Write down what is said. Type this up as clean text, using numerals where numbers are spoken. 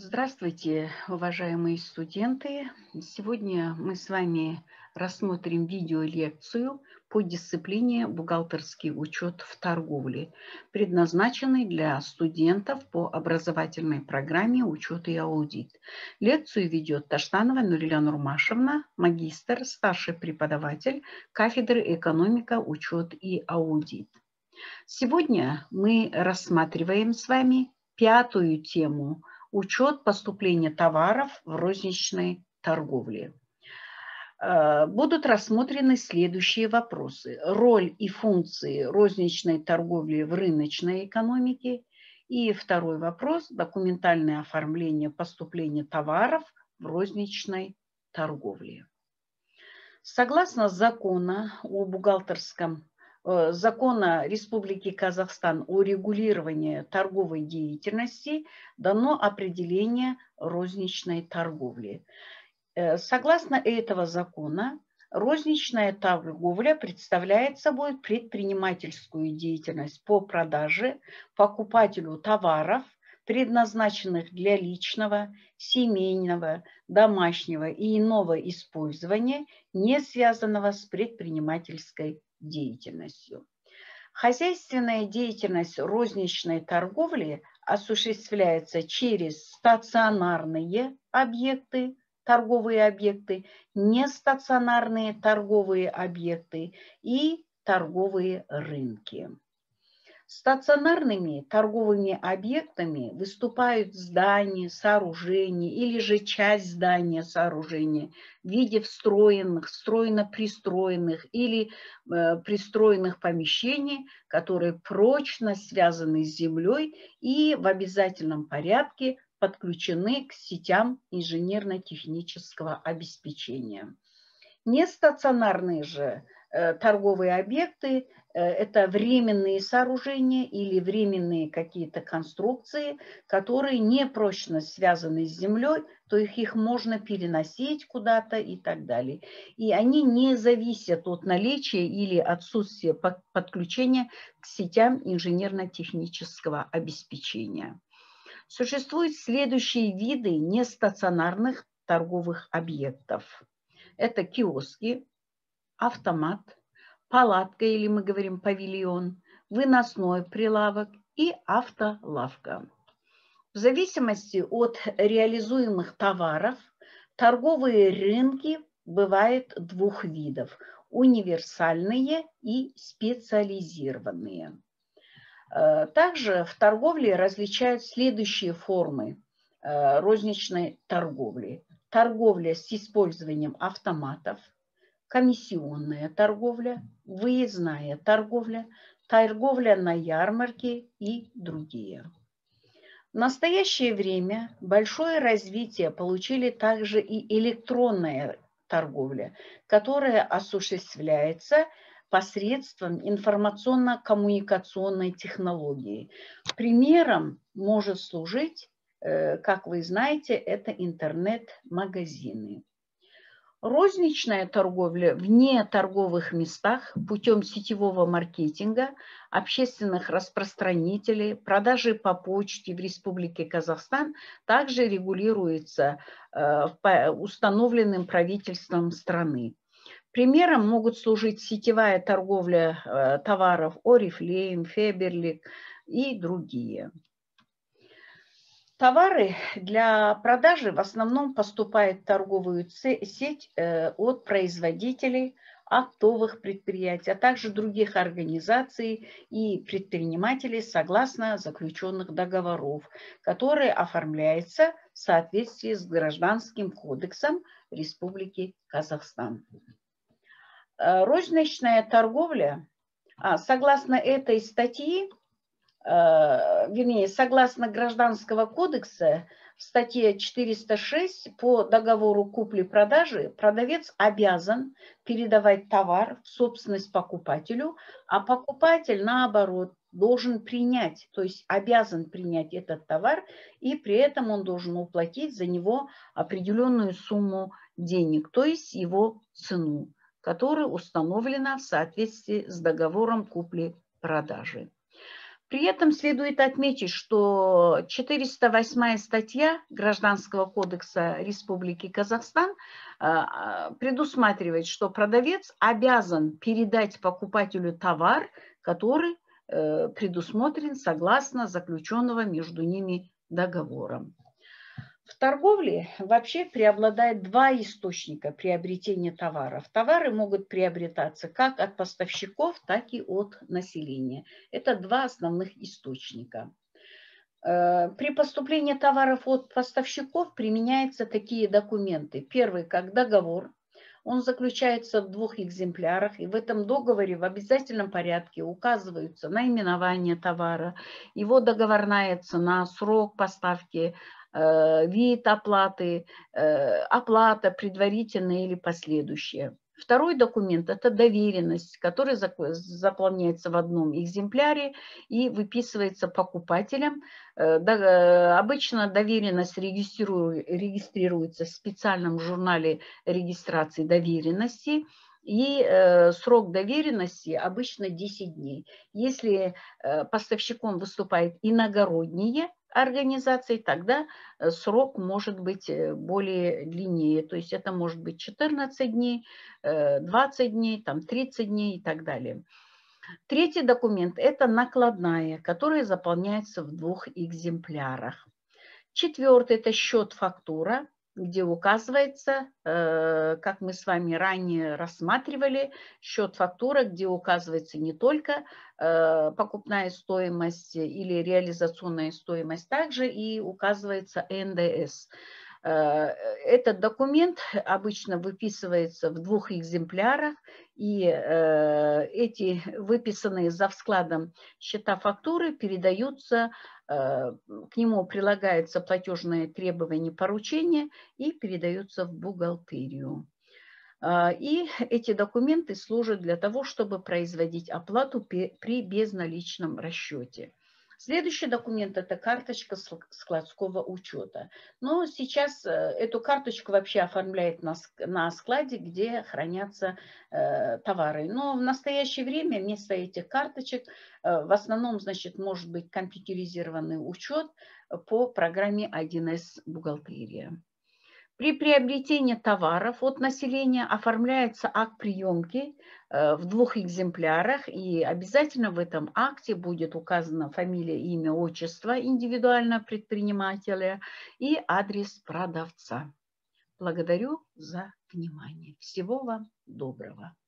Здравствуйте, уважаемые студенты! Сегодня мы с вами рассмотрим видеолекцию по дисциплине «Бухгалтерский учет в торговле», предназначенной для студентов по образовательной программе «Учет и аудит». Лекцию ведет Таштанова Нурия Нурмашевна, магистр, старший преподаватель кафедры «Экономика, учет и аудит». Сегодня мы рассматриваем с вами пятую тему – учет поступления товаров в розничной торговле. Будут рассмотрены следующие вопросы. Роль и функции розничной торговли в рыночной экономике. И второй вопрос – документальное оформление поступления товаров в розничной торговле. Согласно закона о бухгалтерском Закона Республики Казахстан о регулировании торговой деятельности дано определение розничной торговли. Согласно этого закона, розничная торговля представляет собой предпринимательскую деятельность по продаже покупателю товаров, предназначенных для личного, семейного, домашнего и иного использования, не связанного с предпринимательской деятельностью. Хозяйственная деятельность розничной торговли осуществляется через стационарные объекты, торговые объекты, нестационарные торговые объекты и торговые рынки. Стационарными торговыми объектами выступают здания, сооружения или же часть здания, сооружения в виде встроенных, встроенно-пристроенных или пристроенных помещений, которые прочно связаны с землей и в обязательном порядке подключены к сетям инженерно-технического обеспечения. Нестационарные же торговые объекты – это временные сооружения или временные какие-то конструкции, которые не прочно связаны с землей, то их можно переносить куда-то и так далее. И они не зависят от наличия или отсутствия подключения к сетям инженерно-технического обеспечения. Существуют следующие виды нестационарных торговых объектов. Это киоски, автомат, палатка, или мы говорим павильон, выносной прилавок и автолавка. В зависимости от реализуемых товаров торговые рынки бывают двух видов – универсальные и специализированные. Также в торговле различают следующие формы розничной торговли. Торговля с использованием автоматов, комиссионная торговля, выездная торговля, торговля на ярмарке и другие. В настоящее время большое развитие получили также и электронная торговля, которая осуществляется посредством информационно-коммуникационной технологии. Примером может служить, как вы знаете, это интернет-магазины. Розничная торговля в неторговых местах путем сетевого маркетинга, общественных распространителей, продажи по почте в Республике Казахстан также регулируется установленным правительством страны. Примером могут служить сетевая торговля товаров Oriflame, Faberlic и другие. Товары для продажи в основном поступают в торговую сеть от производителей, оптовых предприятий, а также других организаций и предпринимателей согласно заключенных договоров, которые оформляются в соответствии с Гражданским кодексом Республики Казахстан. Розничная торговля, согласно этой статьи, согласно Гражданского кодекса, в статье 406 по договору купли-продажи продавец обязан передавать товар в собственность покупателю, а покупатель, наоборот, должен принять, то есть обязан принять этот товар, и при этом он должен уплатить за него определенную сумму денег, то есть его цену, которая установлена в соответствии с договором купли-продажи. При этом следует отметить, что 408 статья Гражданского кодекса Республики Казахстан предусматривает, что продавец обязан передать покупателю товар, который предусмотрен согласно заключенного между ними договора. В торговле вообще преобладает два источника приобретения товаров. Товары могут приобретаться как от поставщиков, так и от населения. Это два основных источника. При поступлении товаров от поставщиков применяются такие документы. Первый, как договор. Он заключается в двух экземплярах, и в этом договоре в обязательном порядке указываются наименование товара, его договорная цена, срок поставки, вид оплаты, оплата предварительная или последующая. Второй документ – это доверенность, которая заполняется в одном экземпляре и выписывается покупателем. Обычно доверенность регистрируется в специальном журнале регистрации доверенности. И срок доверенности обычно 10 дней. Если поставщиком выступает иногородние организации, тогда срок может быть более длиннее. То есть это может быть 14 дней, 20 дней, там 30 дней и так далее. Третий документ – это накладная, которая заполняется в двух экземплярах. Четвертый – это счет-фактура, где указывается, как мы с вами ранее рассматривали, счет-фактура, где указывается не только покупная стоимость или реализационная стоимость, также и указывается НДС. Этот документ обычно выписывается в двух экземплярах, и эти выписанные за вкладом счета фактуры передаются, к нему прилагается платежное требование поручения и передаются в бухгалтерию. И эти документы служат для того, чтобы производить оплату при безналичном расчете. Следующий документ – это карточка складского учета. Но сейчас эту карточку вообще оформляют на складе, где хранятся товары. Но в настоящее время вместо этих карточек в основном, значит, может быть компьютеризированный учет по программе 1С «Бухгалтерия». При приобретении товаров от населения оформляется акт приемки в двух экземплярах, и обязательно в этом акте будет указана фамилия, имя, отчество индивидуального предпринимателя и адрес продавца. Благодарю за внимание. Всего вам доброго.